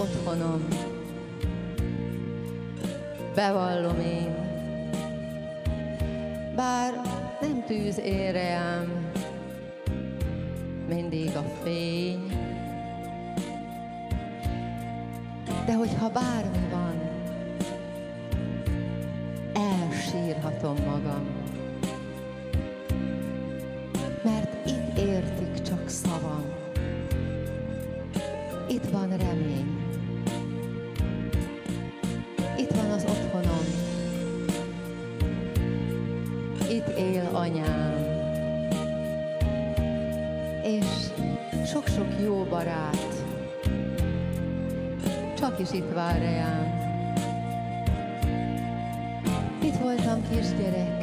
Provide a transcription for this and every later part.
otthonom, bevallom én. Bár nem tűz ér rám mindig a fény, de hogyha bármi van, elsírhatom magam, mert itt értik csak szavam, itt van remény, itt van az otthonom, itt él anyám, és sok-sok jó barát csak is itt vár rám. Itt voltam kisgyerek,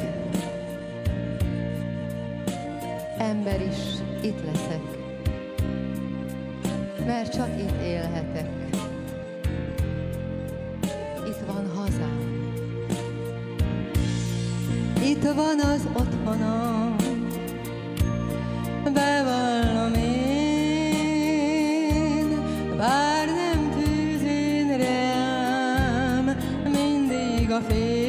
ember is itt leszek, mert csak itt élhetek. Itt van hazám, itt van az otthonom, bevallom én, bár nem tűz én rám mindig a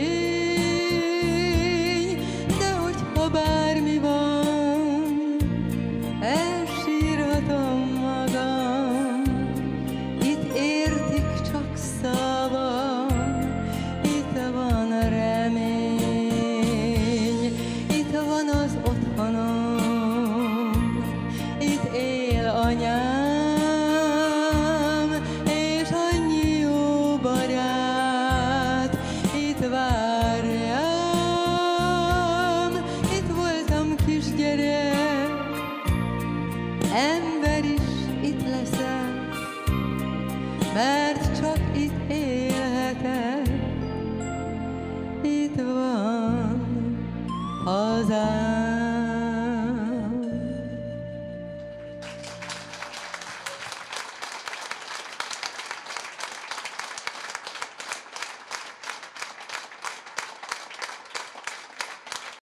fény, de hogyha bármi van, elsírhatom magam, itt értik csak szavam, itt van a remény, itt van az otthonom, itt él anyám, és annyi jó barát itt vár rám. Itt voltam kisgyerek, ember is itt leszek, mert